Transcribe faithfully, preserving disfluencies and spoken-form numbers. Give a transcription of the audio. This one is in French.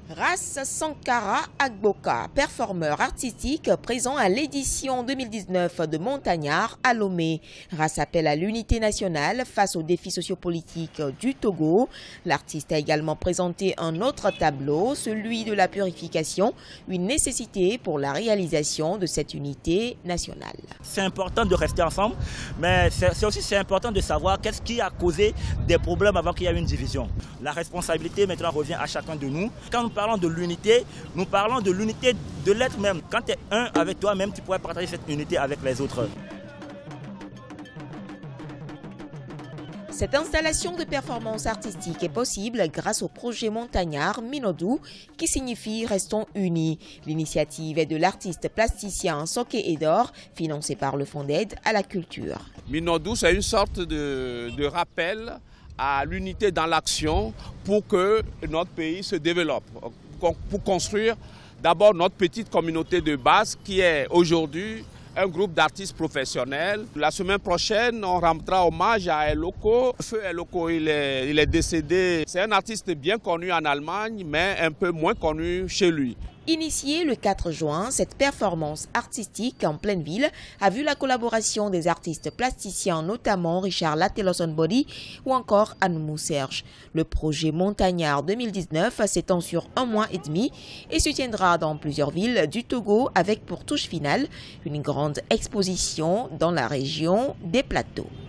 Ras Sankara Agboka, performeur artistique présent à l'édition deux mille dix-neuf de Montagnard à Lomé. Ras appelle à l'unité nationale face aux défis sociopolitiques du Togo. L'artiste a également présenté un autre tableau, celui de la purification, une nécessité pour la réalisation de cette unité nationale. C'est important de rester ensemble, mais c'est aussi c'est important de savoir qu'est-ce qui a causé des problèmes avant qu'il y ait une division. La responsabilité maintenant revient à chacun de nous. Quand nous parlons de l'unité, nous parlons de l'unité de l'être même. Quand tu es un avec toi-même, tu pourrais partager cette unité avec les autres. Cette installation de performance artistique est possible grâce au projet Montagnard Minodou qui signifie Restons unis. L'initiative est de l'artiste plasticien Soke Edor, financé par le Fonds d'aide à la culture. Minodou, c'est une sorte de, de rappel à l'unité dans l'action pour que notre pays se développe, pour construire d'abord notre petite communauté de base qui est aujourd'hui un groupe d'artistes professionnels. La semaine prochaine, on rendra hommage à Eloko. Feu Eloko, il est, il est décédé. C'est un artiste bien connu en Allemagne, mais un peu moins connu chez lui. Initiée le quatre juin, cette performance artistique en pleine ville a vu la collaboration des artistes plasticiens, notamment Richard Lateloson Body ou encore Anoumou Serge. Le projet Montagnard deux mille dix-neuf s'étend sur un mois et demi et se tiendra dans plusieurs villes du Togo avec pour touche finale une grande exposition dans la région des plateaux.